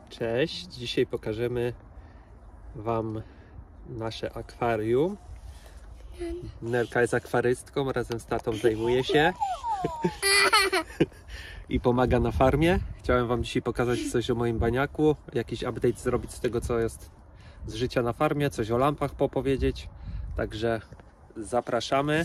Cześć, dzisiaj pokażemy Wam nasze akwarium. Nelka jest akwarystką, razem z tatą zajmuje się i pomaga na farmie. Chciałem Wam dzisiaj pokazać coś o moim baniaku, jakiś update zrobić z tego, co jest z życia na farmie, coś o lampach popowiedzieć. Także zapraszamy.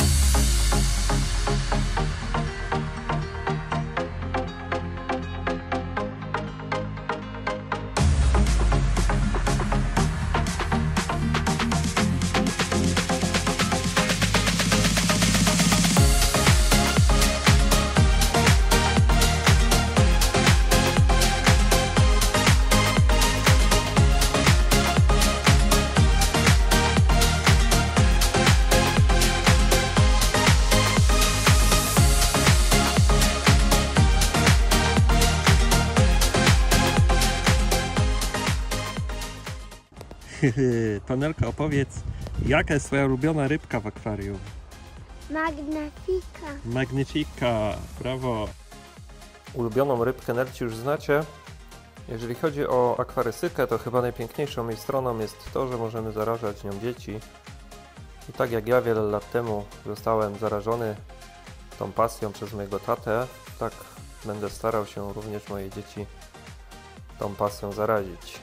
Panelka, opowiedz, jaka jest Twoja ulubiona rybka w akwarium? Magnifica. Magnifica, brawo! Ulubioną rybkę Nelci już znacie. Jeżeli chodzi o akwarystykę, to chyba najpiękniejszą jej stroną jest to, że możemy zarażać nią dzieci. I tak jak ja wiele lat temu zostałem zarażony tą pasją przez mojego tatę, tak będę starał się również moje dzieci tą pasją zarazić.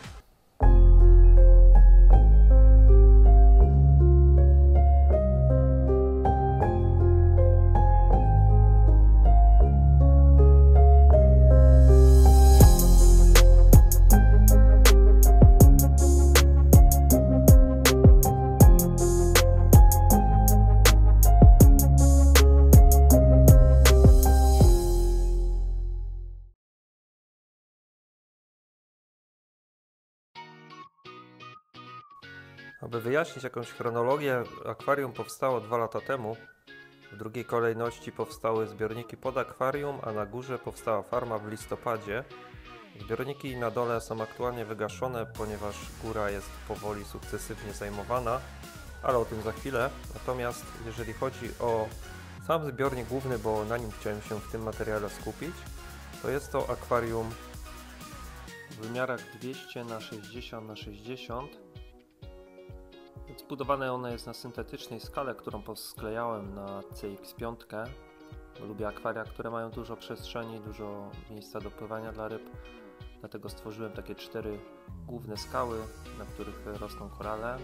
Aby wyjaśnić jakąś chronologię, akwarium powstało 2 lata temu. W drugiej kolejności powstały zbiorniki pod akwarium, a na górze powstała farma w listopadzie. Zbiorniki na dole są aktualnie wygaszone, ponieważ góra jest powoli sukcesywnie zajmowana, ale o tym za chwilę. Natomiast jeżeli chodzi o sam zbiornik główny, bo na nim chciałem się w tym materiale skupić, to jest to akwarium w wymiarach 200 na 60 na 60. Zbudowane ono jest na syntetycznej skale, którą posklejałem na CX5. Lubię akwaria, które mają dużo przestrzeni, dużo miejsca do pływania dla ryb. Dlatego stworzyłem takie 4 główne skały, na których rosną korale.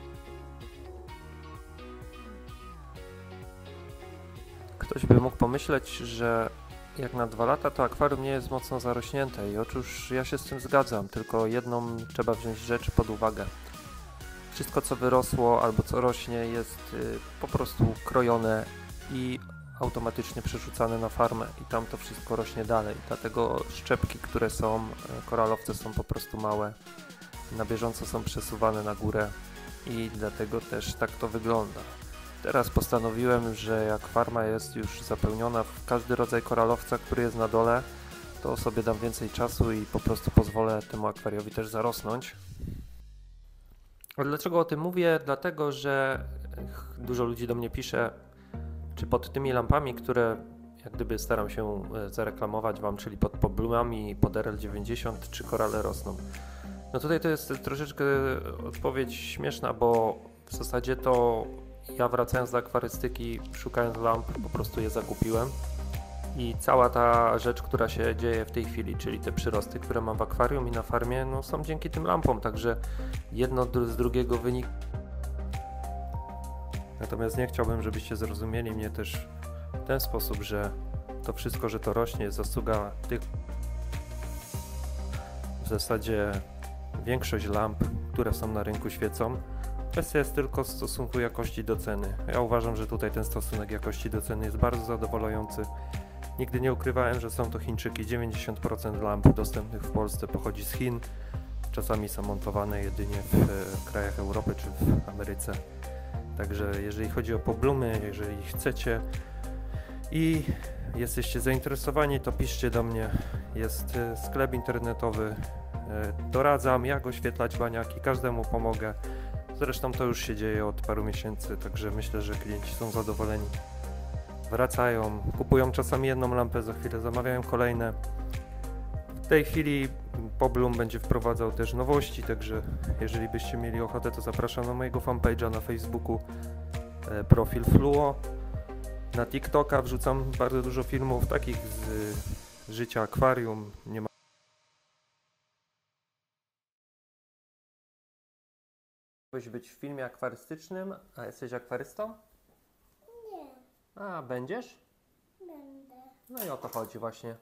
Ktoś by mógł pomyśleć, że jak na 2 lata to akwarium nie jest mocno zarośnięte i otóż ja się z tym zgadzam, tylko jedną trzeba wziąć rzecz pod uwagę. Wszystko, co wyrosło albo co rośnie, jest po prostu krojone i automatycznie przerzucane na farmę i tam to wszystko rośnie dalej. Dlatego szczepki, które są, koralowce są po prostu małe, na bieżąco są przesuwane na górę i dlatego też tak to wygląda. Teraz postanowiłem, że jak farma jest już zapełniona w każdy rodzaj koralowca, który jest na dole, to sobie dam więcej czasu i po prostu pozwolę temu akwariowi też zarosnąć. A dlaczego o tym mówię? Dlatego, że dużo ludzi do mnie pisze, czy pod tymi lampami, które jak gdyby staram się zareklamować Wam, czyli pod poblumami, pod RL90, czy korale rosną. No tutaj to jest troszeczkę odpowiedź śmieszna, bo w zasadzie to ja wracając do akwarystyki, szukając lamp, po prostu je zakupiłem. I cała ta rzecz, która się dzieje w tej chwili, czyli te przyrosty, które mam w akwarium i na farmie, no są dzięki tym lampom, także jedno z drugiego wynika. Natomiast nie chciałbym, żebyście zrozumieli mnie też w ten sposób, że to wszystko, że to rośnie, jest zasługa tych. W zasadzie większość lamp, które są na rynku, świecą. Kwestia jest tylko stosunku jakości do ceny. Ja uważam, że tutaj ten stosunek jakości do ceny jest bardzo zadowalający. Nigdy nie ukrywałem, że są to Chińczyki. 90% lamp dostępnych w Polsce pochodzi z Chin. Czasami są montowane jedynie w krajach Europy czy w Ameryce. Także jeżeli chodzi o poblumy, jeżeli chcecie i jesteście zainteresowani, to piszcie do mnie. Jest sklep internetowy. Doradzam, jak oświetlać baniaki. Każdemu pomogę. Zresztą to już się dzieje od paru miesięcy, także myślę, że klienci są zadowoleni. Wracają, kupują czasami jedną lampę, za chwilę zamawiają kolejne. W tej chwili Poblum będzie wprowadzał też nowości, także jeżeli byście mieli ochotę, to zapraszam na mojego fanpage'a na Facebooku, profil Fluo. Na TikToka wrzucam bardzo dużo filmów takich z życia akwarium. Nie ma być w filmie akwarystycznym, a jesteś akwarystą? Nie, A, będziesz? będę. No i o to chodzi właśnie.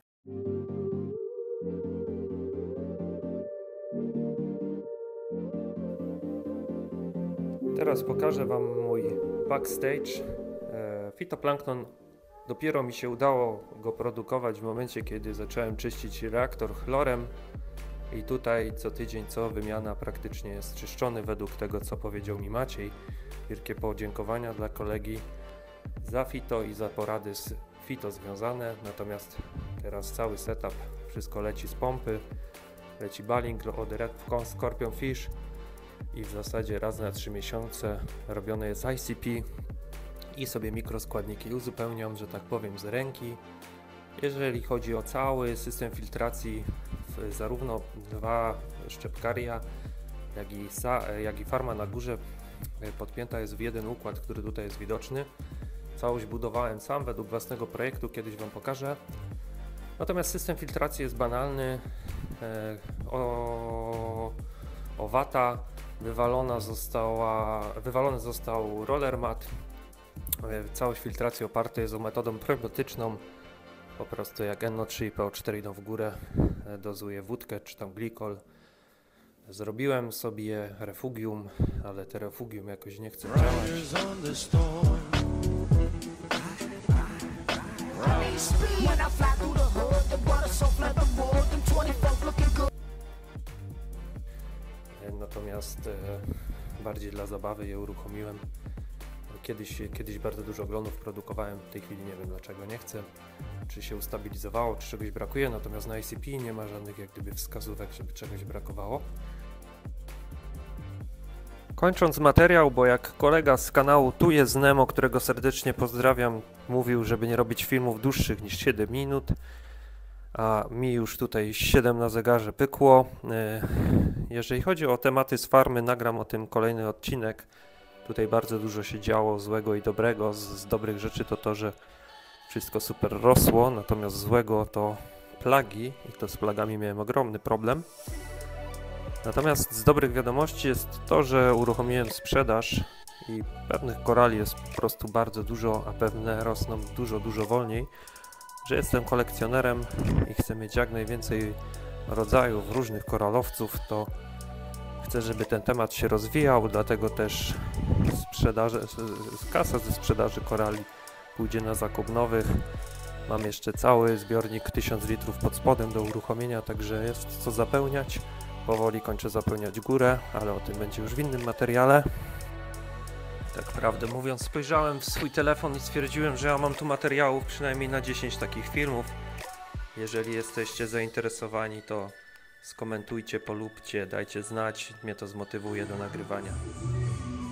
Teraz pokażę Wam mój backstage. Phytoplankton, dopiero mi się udało go produkować w momencie, kiedy zacząłem czyścić reaktor chlorem i tutaj co tydzień, co wymiana praktycznie jest czyszczony według tego, co powiedział mi Maciej. Wielkie podziękowania dla kolegi za Fito i za porady z Fito związane, natomiast teraz cały setup, wszystko leci z pompy, leci baling od Red Scorpion Fish i w zasadzie raz na 3 miesiące robione jest ICP i sobie mikroskładniki uzupełniam, że tak powiem, z ręki. Jeżeli chodzi o cały system filtracji, zarówno 2 szczepkaria, jak i farma na górze podpięta jest w jeden układ, który tutaj jest widoczny. Całość budowałem sam według własnego projektu, kiedyś Wam pokażę. Natomiast system filtracji jest banalny. Wata wywalony został roller mat. Całość filtracji oparta jest o metodą prebotyczną. Po prostu jak NO3 i PO4 idą w górę, dozuję wódkę czy tam glikol. Zrobiłem sobie refugium, ale te refugium jakoś nie chce działać. Natomiast bardziej dla zabawy je uruchomiłem. Kiedyś bardzo dużo glonów produkowałem, w tej chwili nie wiem dlaczego nie chcę. Czy się ustabilizowało, czy czegoś brakuje, natomiast na ICP nie ma żadnych jak gdyby wskazówek, żeby czegoś brakowało. Kończąc materiał, bo jak kolega z kanału Tu jest Nemo, którego serdecznie pozdrawiam, mówił, żeby nie robić filmów dłuższych niż 7 minut, a mi już tutaj 7 na zegarze pykło. Jeżeli chodzi o tematy z farmy, nagram o tym kolejny odcinek. Tutaj bardzo dużo się działo złego i dobrego. Z dobrych rzeczy to, że wszystko super rosło, natomiast złego to plagi i to z plagami miałem ogromny problem. Natomiast z dobrych wiadomości jest to, że uruchomiłem sprzedaż i pewnych korali jest po prostu bardzo dużo, a pewne rosną dużo wolniej. Że jestem kolekcjonerem i chcę mieć jak najwięcej rodzajów różnych koralowców, to chcę, żeby ten temat się rozwijał, dlatego też kasa ze sprzedaży korali pójdzie na zakup nowych. Mam jeszcze cały zbiornik 1000 litrów pod spodem do uruchomienia, także jest co zapełniać. Powoli kończę zapełniać górę, ale o tym będzie już w innym materiale. Tak prawdę mówiąc, spojrzałem w swój telefon i stwierdziłem, że ja mam tu materiałów przynajmniej na 10 takich filmów. Jeżeli jesteście zainteresowani, to skomentujcie, polubcie, dajcie znać, mnie to zmotywuje do nagrywania.